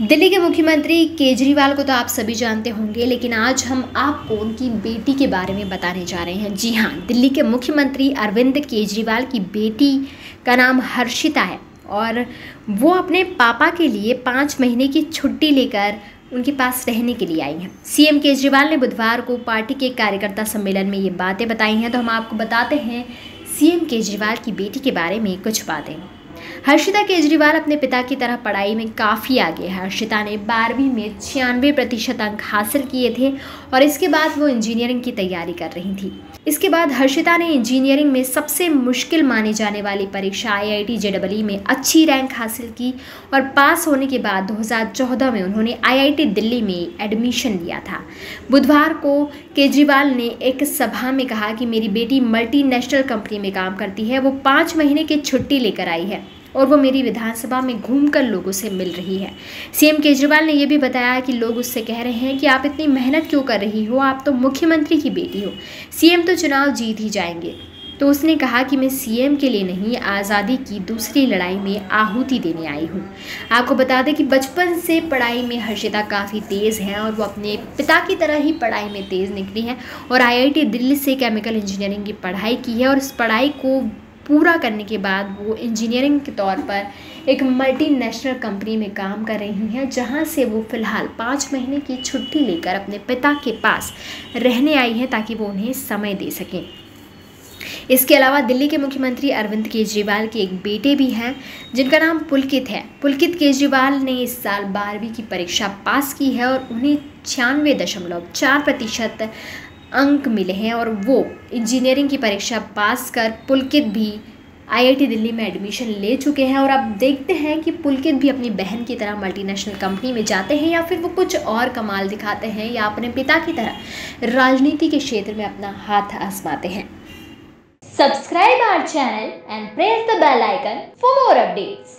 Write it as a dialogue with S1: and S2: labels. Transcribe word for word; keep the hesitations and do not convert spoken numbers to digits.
S1: दिल्ली के मुख्यमंत्री केजरीवाल को तो आप सभी जानते होंगे, लेकिन आज हम आपको उनकी बेटी के बारे में बताने जा रहे हैं। जी हाँ, दिल्ली के मुख्यमंत्री अरविंद केजरीवाल की बेटी का नाम हर्षिता है और वो अपने पापा के लिए पाँच महीने की छुट्टी लेकर उनके पास रहने के लिए आई हैं। सीएम केजरीवाल ने बुधवार को पार्टी के कार्यकर्ता सम्मेलन में ये बातें बताई हैं, तो हम आपको बताते हैं सीएम केजरीवाल की बेटी के बारे में कुछ बातें। हर्षिता केजरीवाल अपने पिता की तरह पढ़ाई में काफ़ी आगे है। हर्षिता ने बारहवीं में छियानवे प्रतिशत अंक हासिल किए थे और इसके बाद वो इंजीनियरिंग की तैयारी कर रही थी। इसके बाद हर्षिता ने इंजीनियरिंग में सबसे मुश्किल मानी जाने वाली परीक्षा आई आई टी जे ई ई में अच्छी रैंक हासिल की और पास होने के बाद दो हज़ार चौदह में उन्होंने आई आई टी दिल्ली में एडमिशन लिया था। बुधवार को केजरीवाल ने एक सभा में कहा कि मेरी बेटी मल्टीनेशनल कंपनी में काम करती है, वो पाँच महीने की छुट्टी लेकर आई है और वो मेरी विधानसभा में घूमकर लोगों से मिल रही है। सीएम केजरीवाल ने यह भी बताया कि लोग उससे कह रहे हैं कि आप इतनी मेहनत क्यों कर रही हो, आप तो मुख्यमंत्री की बेटी हो, सीएम तो चुनाव जीत ही जाएंगे। तो उसने कहा कि मैं सीएम के लिए नहीं, आज़ादी की दूसरी लड़ाई में आहुति देने आई हूँ। आपको बता दें कि बचपन से पढ़ाई में हर्षिता काफ़ी तेज़ है और वो अपने पिता की तरह ही पढ़ाई में तेज़ निकली है और आई आई टी दिल्ली से केमिकल इंजीनियरिंग की पढ़ाई की है और इस पढ़ाई को पूरा करने के बाद वो इंजीनियरिंग के तौर पर एक मल्टीनेशनल कंपनी में काम कर रही हैं, जहां से वो फ़िलहाल पाँच महीने की छुट्टी लेकर अपने पिता के पास रहने आई हैं ताकि वो उन्हें समय दे सकें। इसके अलावा दिल्ली के मुख्यमंत्री अरविंद केजरीवाल के एक बेटे भी हैं जिनका नाम पुलकित है। पुलकित केजरीवाल ने इस साल बारहवीं की परीक्षा पास की है और उन्हें छियानवे दशमलव चार प्रतिशत अंक मिले हैं और वो इंजीनियरिंग की परीक्षा पास कर पुलकित भी आई आई टी दिल्ली में एडमिशन ले चुके हैं। और अब देखते हैं कि पुलकित भी अपनी बहन की तरह मल्टीनेशनल कंपनी में जाते हैं या फिर वो कुछ और कमाल दिखाते हैं या अपने पिता की तरह राजनीति के क्षेत्र में अपना हाथ आजमाते हैं।
S2: Subscribe our channel and press the bell icon for more updates.